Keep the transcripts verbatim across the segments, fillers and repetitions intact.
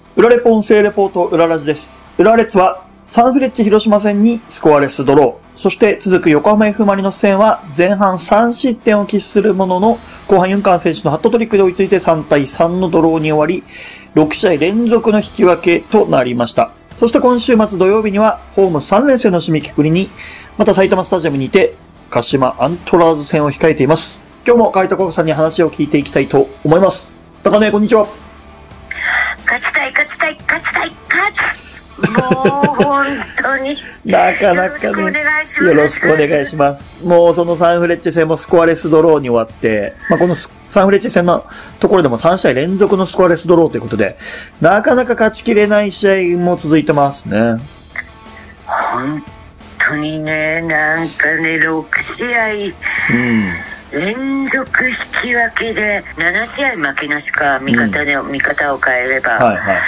裏レポ音声レポート裏ラジです。裏レッツはサンフレッチェ広島戦にスコアレスドロー。そして続く横浜 F ・マリノス戦は前半さん失点を喫するものの後半ユンカーン選手のハットトリックで追いついてさんたいさんのドローに終わりろくしあい連続の引き分けとなりました。そして今週末土曜日にはホームさん連戦の締めくくりにまた埼玉スタジアムにて鹿島アントラーズ戦を控えています。今日も海田ココさんに話を聞いていきたいと思います。高根こんにちは。 勝ちたい勝ちたい勝ちたい勝つもう本当になかなかねよろしくお願いします。もうそのサンフレッチェ戦もスコアレスドローに終わって、まあ、このサンフレッチェ戦のところでもさんしあい連続のスコアレスドローということでなかなか勝ちきれない試合も続いてますね。 本当にね、なんかねろくしあい、うん連続引き分けでななしあい負けなしか味方で、うん、味方を変えれば、はいはい、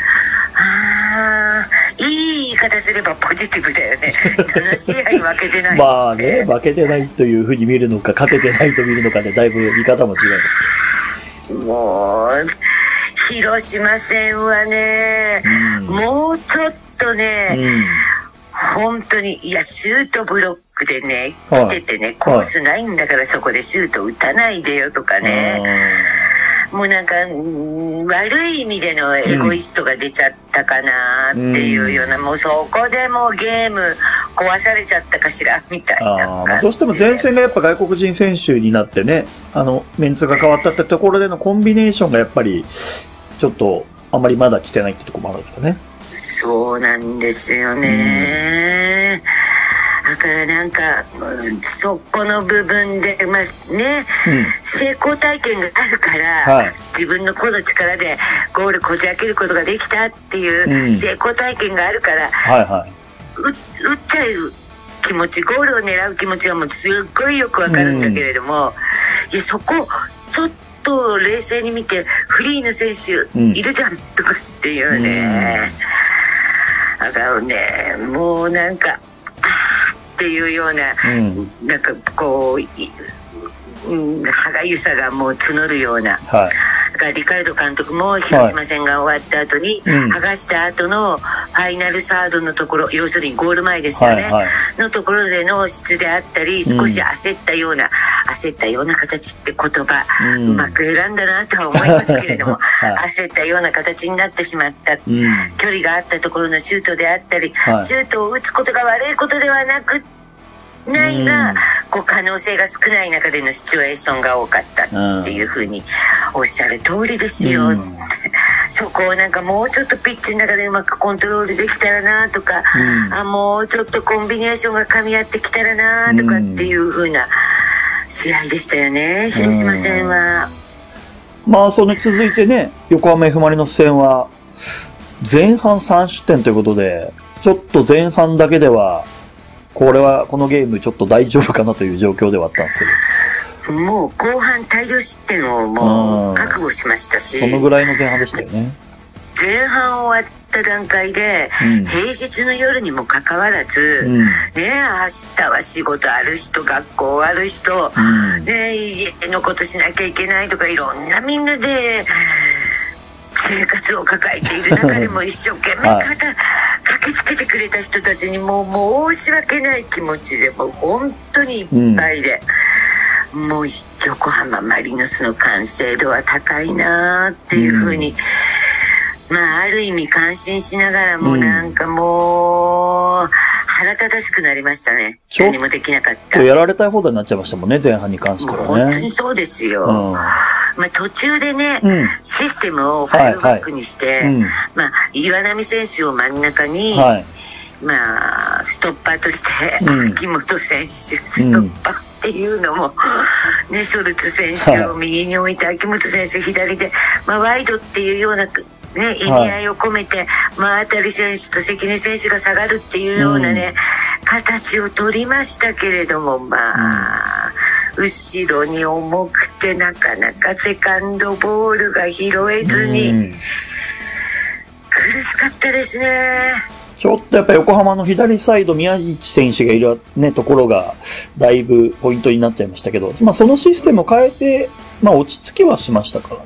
あーいい言い方すればポジティブだよねななしあい負けてないまあね負けてないというふうに見るのか勝ててないと見るのかでだいぶ見方も違うもう広島戦はね、うん、もうちょっとね、うん本当にいやシュートブロックでね来ててね、はい、コースないんだからそこでシュート打たないでよとかね、もうなんか悪い意味でのエゴイストが出ちゃったかなっていうような、うん、もうそこでもうゲーム壊されちゃったかしらみたいな感じで、 どうしても前線がやっぱ外国人選手になってねあのメンツが変わったってところでのコンビネーションがやっぱりちょっとあんまりまだ来てないってところもあるんですかね。 そうなんですよね、うん、だからなんか、うん、そこの部分でまあね、うん、成功体験があるから、はい、自分の個の力でゴールこじ開けることができたっていう成功体験があるから、うんはいはい、打っちゃう気持ちゴールを狙う気持ちはもうすっごいよくわかるんだけれども、うん、いやそこちょっと冷静に見てフリーの選手いるじゃん、うん、とかっていうね、うんだからねもうなんかあーっていうような、うん、なんかこう、うん、歯がゆさがもう募るような、はい、だからリカルド監督も広島戦が終わった後に、はい、剥がした後のファイナルサードのところ要するにゴール前ですよね、はいはい、のところでの質であったり少し焦ったような、うん、焦ったような形って言葉、うん、うまく選んだなとは思いますけれども、はい、焦ったような形になってしまった、うん、距離があったところのシュートであったり、はい、シュートを打つことが悪いことではなくないが、うん、こう可能性が少ない中でのシチュエーションが多かったっていうふうにおっしゃる通りですよ、うん、そこをなんかもうちょっとピッチの中でうまくコントロールできたらなとか、うん、あもうちょっとコンビネーションが噛み合ってきたらなとかっていうふうな試合でしたよね、広島戦は。 まあそれ続いてね横浜 F ・マリノス戦は前半さん失点ということでちょっと前半だけではこれはこのゲームちょっと大丈夫かなという状況ではあったんですけどもう後半大量失点をもう覚悟しましたしそのぐらいの前半でしたよね。 前半終わった段階で、うん、平日の夜にもかかわらず、うん、ね明日は仕事ある人学校ある人、うんね、家のことしなきゃいけないとかいろんなみんなで生活を抱えている中でも一生懸命、はい、駆けつけてくれた人たちにもう申し訳ない気持ちでもう本当にいっぱいで、うん、もう横浜マリノスの完成度は高いなっていうふうに、うん、まあある意味感心しながらもなんかもう腹立たしくなりましたね。何もできなかった。 やられたい放題になっちゃいましたもんね前半に関してはね。 もう本当にそうですよ、うんまあ、途中でね、うん、システムをファイブバックにして、はいはいうんまあ、岩波選手を真ん中に、はいまあ、ストッパーとして、うん、秋元選手ストッパーっていうのも、うんね、ショルツ選手を右に置いて、はい、秋元選手左で、まあ、ワイドっていうような、ね、意味合いを込めて、はい、まあ、当たり選手と関根選手が下がるっていうようなね、うん、形を取りましたけれどもまあ、うん後ろに重くてなかなかセカンドボールが拾えずに、うん、苦しかったですね。 ちょっとやっぱ横浜の左サイド宮市選手がいる、ね、ところがだいぶポイントになっちゃいましたけど、まあ、そのシステムを変えて、まあ、落ち着きはしましたからね。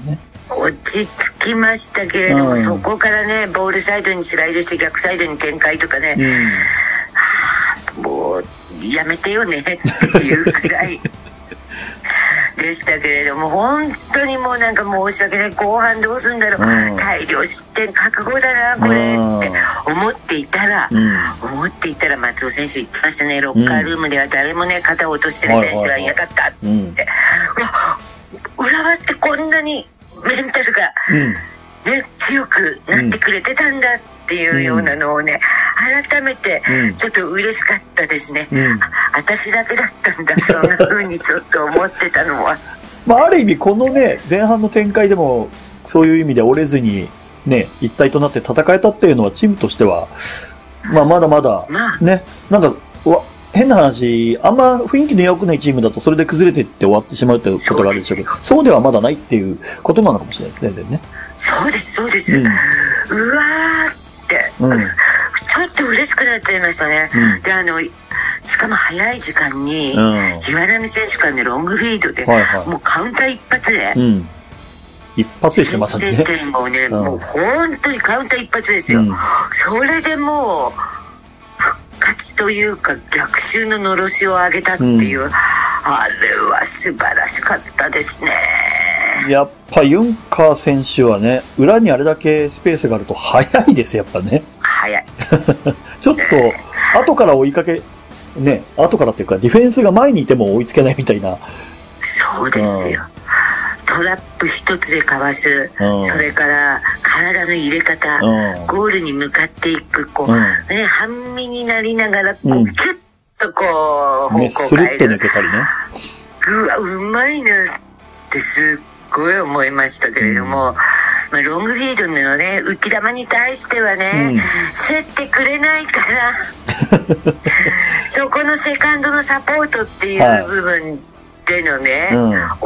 落ち着きましたけれども、うん、そこからねボールサイドにスライドして逆サイドに展開とかね、うん、はあ、もうやめてよねっていうくらいでしたけれども、本当にもうなんか申し訳ない、後半どうするんだろう、うん、大量失点覚悟だなこれって思っていたら、うん、思っていたら松尾選手言ってましたね、ロッカールームでは誰もね肩を落としてる選手はいなかったって、うん、浦和ってこんなにメンタルが、ね、うん、強くなってくれてたんだっていうようなのをね、うん、改めてちょっと嬉しかったですね、うん、あ私だけだったんだそんな風にちょっと思ってたのはまあある意味このね前半の展開でもそういう意味で折れずにね一体となって戦えたっていうのはチームとしてはまあまだまだね、まあ、なんかわ変な話、あんま雰囲気の良くないチームだとそれで崩れていって終わってしまうってことがあるでしょうけど、そうではまだないっていうことなのかもしれないですね、でね。 そうです、そうです。うん、うわーって、うん、ちょっと嬉しくなっちゃいましたね。うん、で、あの、しかも早い時間に、うん、岩波選手からのロングフィードで、はいはい、もうカウンター一発で、うん、 一発でしてますね。 先制点もね、うん、もう本当にカウンター一発ですよ。うん、それでもう、勝ちというか逆襲ののろしを上げたっていう、うん、あれは素晴らしかったですね。 やっぱユンカー選手はね、裏にあれだけスペースがあると速いですやっぱね。 速いちょっと後から追いかけね、後からっていうかディフェンスが前にいても追いつけないみたいな。 そうですよ、うん、トラップ一つでかわす、うん、それから体の入れ方、うん、ゴールに向かっていくこう、うん、ね、半身になりながらこう、うん、キュッとこう方向を変える、ね、スルッと抜けたりね、うわうまいなってすっごい思いましたけれども、うん、まあ、ロングフィードのね浮き球に対してはね、うん、競ってくれないからそこのセカンドのサポートっていう部分、はい、でのね、うん、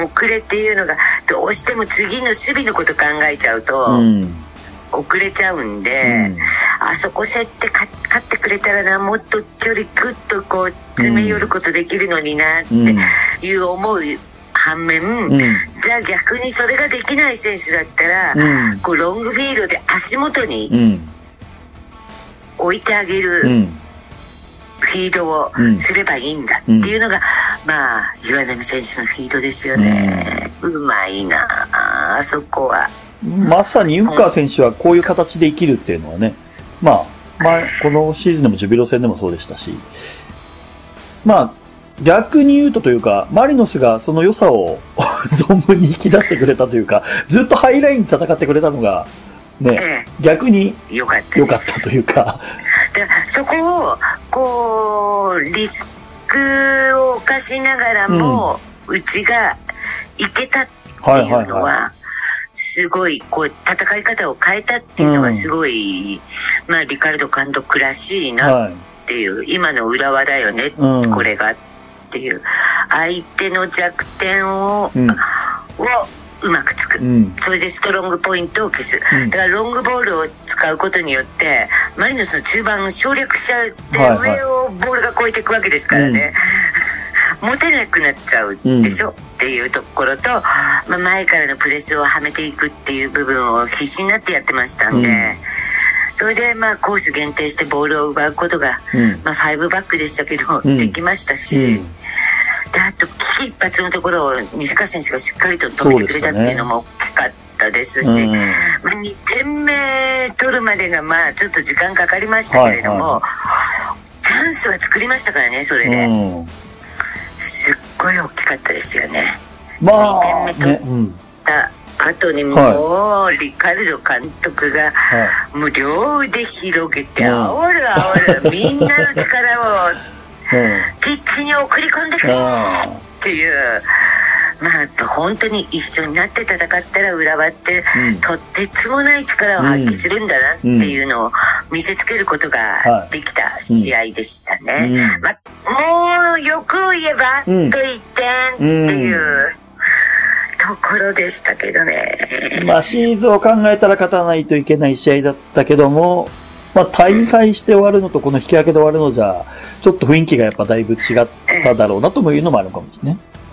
遅れっていうのがどうしても次の守備のこと考えちゃうと、うん、遅れちゃうんで、うん、あそこ競って勝ってくれたらな、もっと距離グッとこう詰め寄ることできるのになっていう思う反面、うん、じゃあ逆にそれができない選手だったら、うん、こうロングフィールドで足元に置いてあげる、うん、フィードをすればいいんだっていうのが、うん、まあ岩波選手のフィードですよね、うん、うまいなあそこは。 まさにユンカー選手はこういう形で生きるっていうのはね、まあ、まあ、このシーズンでもジュビロ戦でもそうでしたし、まあ逆に言うとというか、マリノスがその良さを存分に引き出してくれたというか、ずっとハイラインで戦ってくれたのがね、ええ、逆に良かった良かったというかでそこをこうリスクを冒しながらも、うん、うちがいけたっていうのはすごいこう戦い方を変えたっていうのはすごい、うん、まあリカルド監督らしいなっていう、はい、今の浦和だよね、うん、これがっていう相手の弱点を、うん、をうまくつく、うん、それでストロングポイントを消す、うん、だからロングボールを使うことによってマリノスの中盤省略しちゃって、はいはい、上をボールが越えていくわけですからね、うん、持てなくなっちゃうでしょ、うん、っていうところと、まあ、前からのプレスをはめていくっていう部分を必死になってやってましたんで、うん、それでまあコース限定してボールを奪うことが、うん、まあファイブバックでしたけど、うん、できましたし、うん、であと危機一髪のところを西川選手がしっかりと止めてくれたっていうのも大きかったですし、うん、まあ、にてんめ取るまでがまあちょっと時間かかりましたけれども、はいはい、チャンスは作りましたからね、それで、うん、すっごい大きかったですよね、まあ、にてんめ取った後にもう、はい、リカルド監督が、はい、もう両腕広げて、うん、煽る煽るみんなの力をピッチに送り込んでくれっていう、まあ本当に一緒になって戦ったら浦和って、うん、とってつもない力を発揮するんだなっていうのを見せつけることができた試合でしたね、うんうん、まあ、もう欲を言えばあといってんっていう、ところでしたけどね。 まあシーズンを考えたら勝たないといけない試合だったけども、まあ大敗して終わるのとこの引き分けで終わるのじゃちょっと雰囲気がやっぱだいぶ違っただろうなというのもあるかもしれない。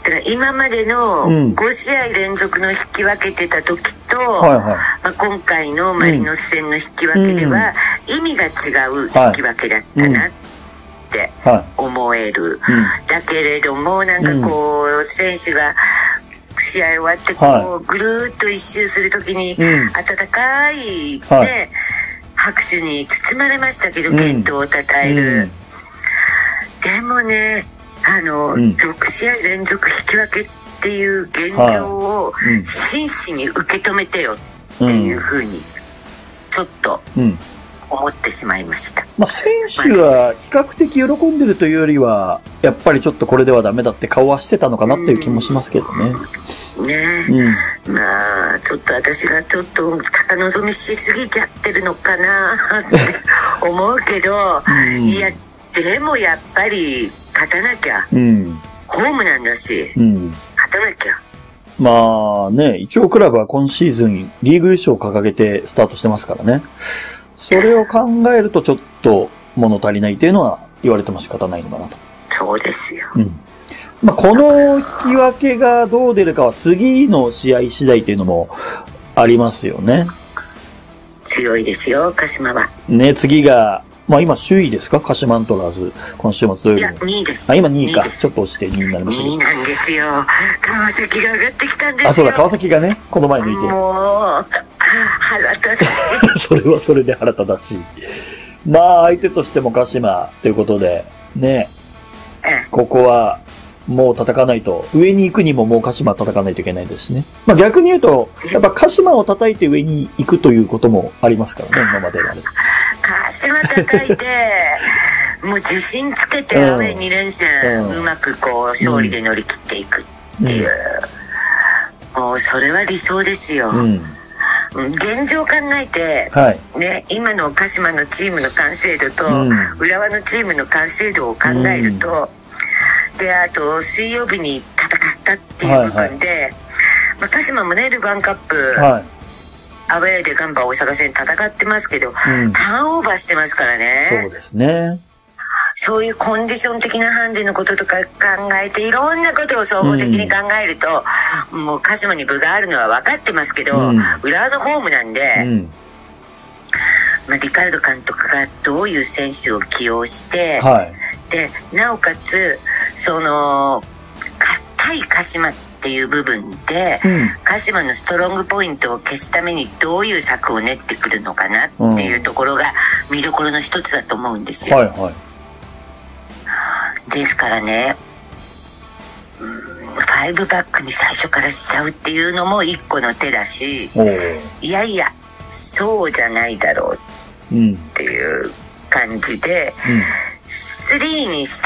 だから今までのご試合連続の引き分けてた時と、 はいはい、 まあ、今回のマリノス戦の引き分けでは意味が違う引き分けだったなって思える、はいうん、だけれどもなんかこう選手が試合終わってこうぐるーっと一周する時に温かいね、はい、拍手に包まれましたけど、健闘をたたえる、うん、でもねあの、うん、ろく試合連続引き分けっていう現状を真摯に受け止めてよっていうふうにちょっと思ってしまいました、 まあ、選手は比較的喜んでるというよりはやっぱりちょっとこれではダメだって顔はしてたのかなっていう気もしますけどね。 ねえ、うん、まあちょっと私がちょっと高望みしすぎちゃってるのかなって思うけど、うん、いやでもやっぱり勝たなきゃ、うん、ホームなんだし、うん、勝たなきゃ。 まあね、一応クラブは今シーズンリーグ優勝を掲げてスタートしてますからね。それを考えるとちょっと物足りないっていうのは言われても仕方ないのかなと。 そうですよ。 うん。まあこの引き分けがどう出るかは次の試合次第っていうのもありますよね。 強いですよ、鹿島は。 ね、次が、まあ今首位ですか鹿島アントラーズ。今週末土曜日。いや、 にいです。 あ、今にいか。ちょっと落ちてにいになりましたけど。 にいなんですよ。川崎が上がってきたんですよ。 あ、そうだ、川崎がね、この前抜いて。 もう、腹立たしい。 それはそれで腹立たしい。まあ相手としても鹿島ということで、ね。ここは、もう叩かないと、上に行くにももう鹿島叩かないといけないですしね。まあ逆に言うと、やっぱ鹿島を叩いて上に行くということもありますからね、今まではね。 鹿島叩いて、もう自信つけて、アウェイに連戦、うん、うまくこう、勝利で乗り切っていくっていう。うん、もうそれは理想ですよ。うん現状を考えて、はいね、今の鹿島のチームの完成度と、うん、浦和のチームの完成度を考えると、うん、であと水曜日に戦ったっていう部分で、はいはいまあ、鹿島もねルヴァンカップ、はい、アウェーでガンバ大阪戦戦ってますけど、うん、ターンオーバーしてますからね。 そうですね。 そういうコンディション的なハンデのこととか考えていろんなことを総合的に考えると、うん、もう鹿島に分があるのは分かってますけど、うん、浦和のホームなんで、うんまあ、リカルド監督がどういう選手を起用して、はい、でなおかつその対鹿島っていう部分で、うん、鹿島のストロングポイントを消すためにどういう策を練ってくるのかなっていうところが見どころの一つだと思うんですよ。はいはいですからね、うん、ファイブバックに最初からしちゃうっていうのも一個の手だし、いやいやそうじゃないだろうっていう感じで、うん、スリーにして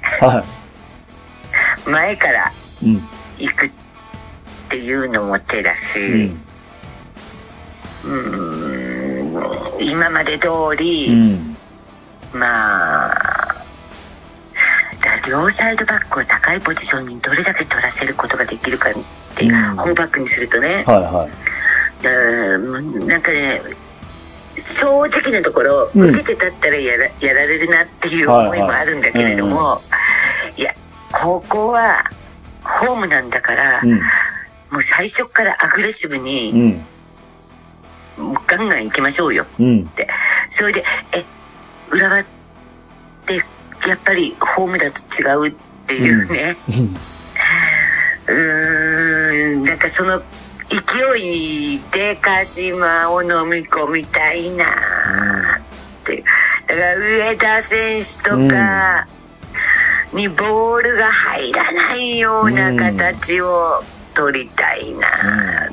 前から行くっていうのも手だし、うん、うん今まで通り、うん、まあ両サイドバックを高いポジションにどれだけ取らせることができるかっていう、うん、フォーバックにするとね、はいはい、だなんかね正直なところ、うん、受けて立ったらやら、やられるなっていう思いもあるんだけれども、はいはい、いやここはホームなんだから、うん、もう最初からアグレッシブに、うん、もうガンガン行きましょうよって、うん、それでえ浦和ってやっぱりホームだと違うっていうね、うん、うーんなんかその勢いで鹿島を飲み込みたいなってだから上田選手とかにボールが入らないような形を取りたいなって、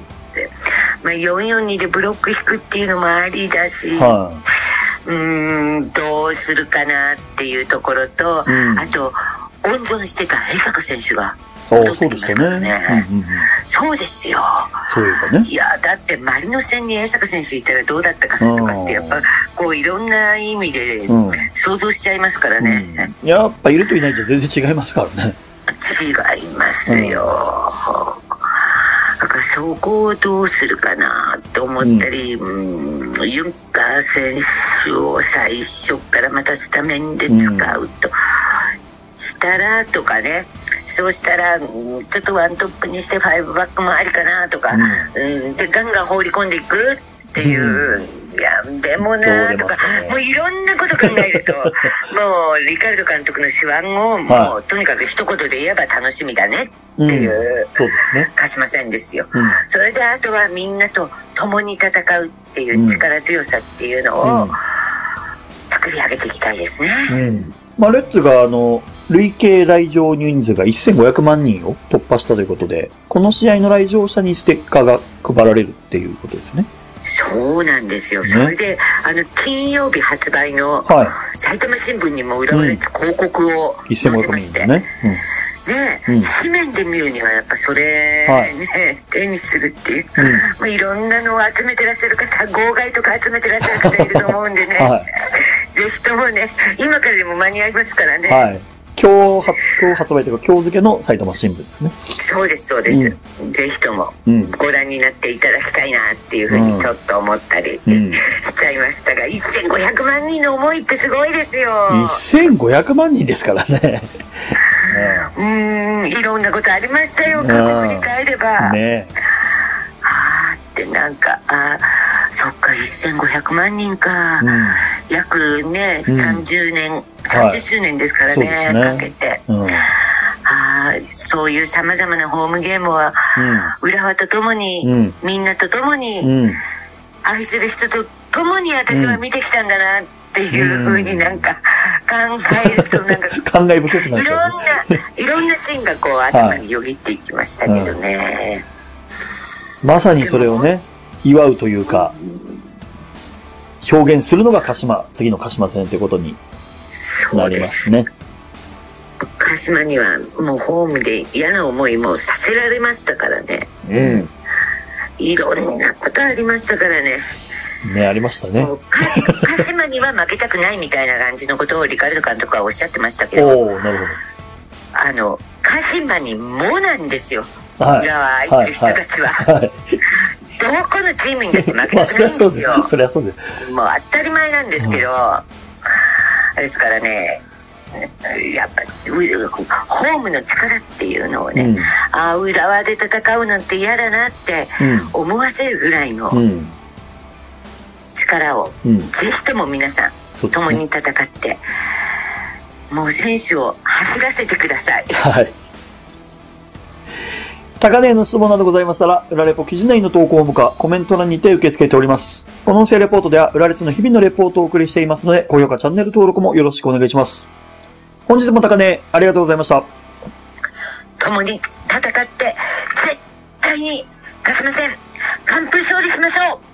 まあ、よんよんにでブロック引くっていうのもありだし、はあうーんどうするかなっていうところと、うん、あと温存してた江坂選手が戻ってきますからね。そうですよ。そういうかね。いやだってマリノス戦に江坂選手いたらどうだったかなとかってやっぱこういろんな意味で想像しちゃいますからね。 うん、やっぱいるといないじゃ全然違いますからね。 違いますよ。うんだからそこをどうするかなと思ったり、うんうん、ユンカー選手を最初からまたスタメンで使うとしたらとかねそうしたら、ちょっとワントップにしてファイブバックもありかなとか、うん、うん、で、ガンガン放り込んでいくっていう、うん、いや、でもなとか、ね、もういろんなこと考えると、もう、リカルド監督の手腕を、もう、はい、とにかく一言で言えば楽しみだねっていう、 うん、そうですね。 鹿島戦ですよ、うん。それであとはみんなと共に戦うっていう力強さっていうのを、作り上げていきたいですね。 うんうんまあ、レッツがあの、累計来場人数がせんごひゃくまんにんを突破したということで、この試合の来場者にステッカーが配られるっていうことですね。 そうなんですよ。ね、それで、あの、金曜日発売の、埼玉新聞にも浦和レッズ広告を載せまして、ね、ね、うん、紙面で見るにはやっぱそれ、はい、ね、手にするっていう、うんまあ、いろんなのを集めてらっしゃる方、号外とか集めてらっしゃる方いると思うんでね、はい、ぜひともね、今からでも間に合いますからね。 はい、今日、今日発売というか今日付の埼玉新聞ですね。 そうです、そうです。うん、ぜひともご覧になっていただきたいなっていうふうにちょっと思ったり、うん、しちゃいましたが、せんごひゃくまんにんの思いってすごいですよ。 せんごひゃくまんにんですからね。 うーん、いろんなことありましたよ、過去振り返れば。ね、あーってなんか、あー、そっか、せんごひゃくまんにんか。うん、約ね、さんじゅうねん、うん、さんじゅっしゅうねんですからね、はい、ねかけて。うん、あそういうさまざまなホームゲームは、うん、浦和とともに、うん、みんなとともに、うん、愛する人とともに私は見てきたんだなっていうふうになんか考えるとなんか考え深くなっちゃう、ね、いろんないろんなシーンがこう頭によぎっていきましたけどね、はいうん、まさにそれをね祝うというか表現するのが鹿島次の鹿島戦ということになりますね。 鹿島にはもうホームで嫌な思いもさせられましたからね、うん、いろんなことありましたからねね、ありましたね。 鹿島には負けたくないみたいな感じのことをリカルド監督はおっしゃってましたけど、 おなるほど。 あの鹿島にもなんですよ、はい、浦和愛する人たちは、はいはいはい、どこのチームにだって負けたくないんですよ。 まあ、それはそうです。 もう当たり前なんですけど、うん、ですからねやっぱホームの力っていうのをね、うん、ああ浦和で戦うなんて嫌だなって思わせるぐらいの、うん力を、うん、ぜひとも皆さん、ね、共に戦ってもう選手を走らせてください。はい。 高値への質問などございましたら、裏レポ記事内の投稿フォームかコメント欄にて受け付けております。この音声レポートでは裏列の日々のレポートをお送りしていますので、高評価、チャンネル登録もよろしくお願いします。本日も高値ありがとうございました。 共に戦って絶対に鹿島戦完封勝利しましょう。